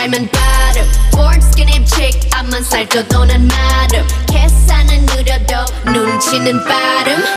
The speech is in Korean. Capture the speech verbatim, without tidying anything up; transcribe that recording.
살면 빠름 Bored skinny chick 앞만 살쪄도 난 마름 계산은 느려도 눈치는 빠름